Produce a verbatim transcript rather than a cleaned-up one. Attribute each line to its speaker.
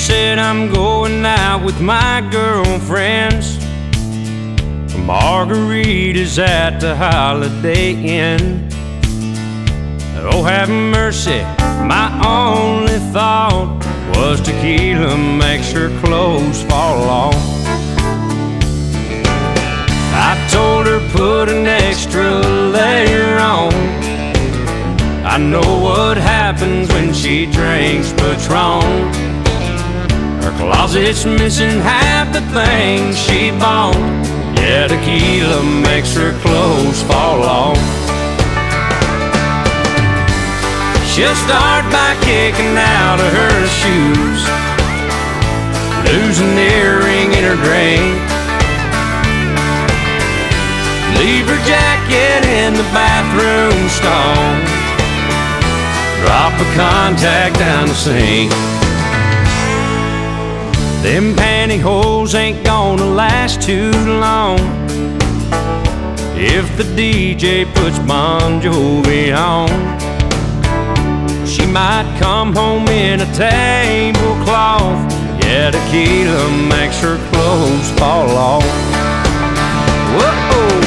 Speaker 1: said, I'm going out with my girlfriends for margaritas at the Holiday Inn. Oh, have mercy, my only thought was tequila makes her clothes fall off. I told her put an extra layer on. I know what happens when she drinks Patron. Her closet's missing half the things she bought. Yeah, tequila makes her clothes fall off. She'll start by kicking out of her shoes, lose an earring in her drink, leave her jacket in the bathroom stall, drop a contact down the sink. Them pantyhose ain't gonna last too long if the D J puts Bon Jovi on. She might come home in a tablecloth. Yeah, tequila makes her clothes fall off. Whoa!